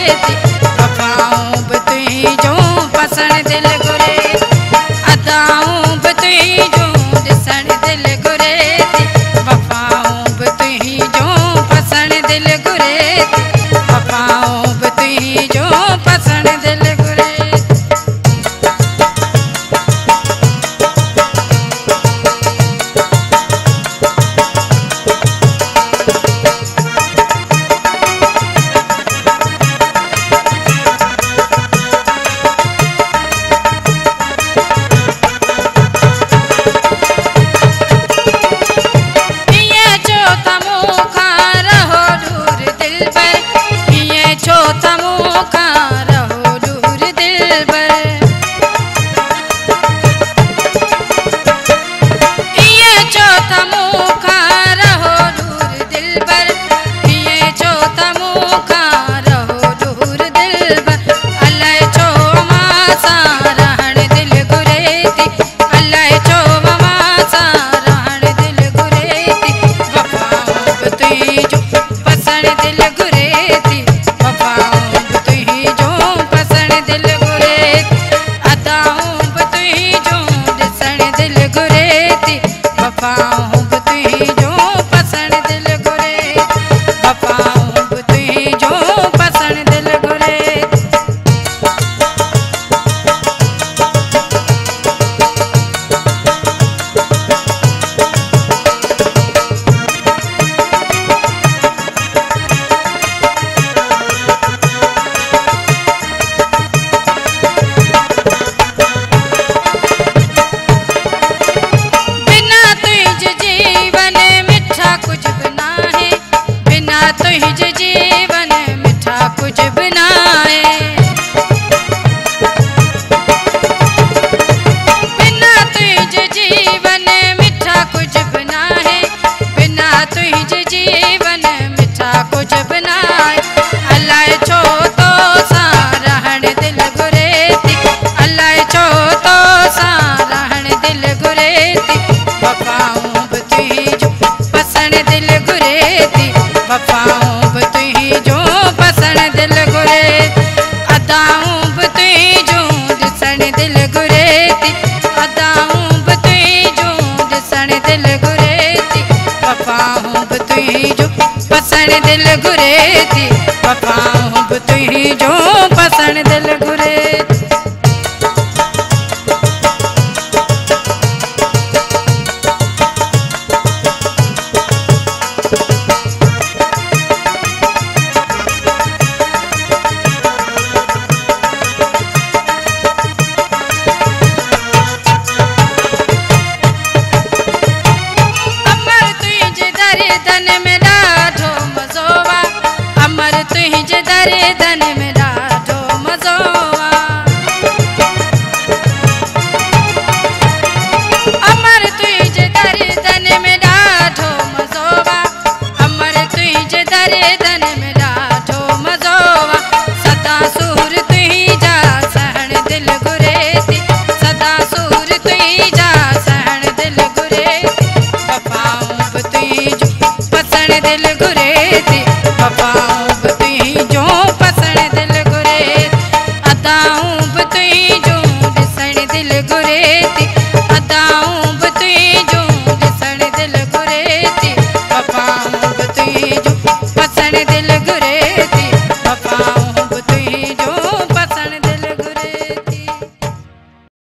थी वफाऊं भी तुही जो पसण दिल घुरे अदाऊं भी तुही जो ॾिसण दिल घुरे थी वफाऊं भी तुही जो पसण दिल घुरे थी वफाऊं भी तुही जो पसण दिल घुरे वफाऊं भी तुही जो पसण दिल घुरे वफाऊं भी तुही जो पसण दिल घुरे तुझ जीवन मिठा कुछ बिना है बिना तुझ जीवन मिठा कुछ बिना है बिना तुझ जीवन मिठा कुछ बिना है अल्लाह छो तो सा रहण दिल घुरे थी अल्लाह छो तो सा रहण दिल घुरे थी वफाऊं भी तुही जो पसण दिल घुरे थी वफाऊं भी तुही जो पसण दिल घुरे अदाऊं भी तुही जो ॾिसण दिल घुरे थी अदाऊं भी तुही जो ॾिसण दिल घुरे थी वफाऊं भी तुही जो पसण दिल घुरे थी वफाऊं भी तुही जो पसण दिल घुरे अमर तुझ दर दन में ॾाढो मज़ो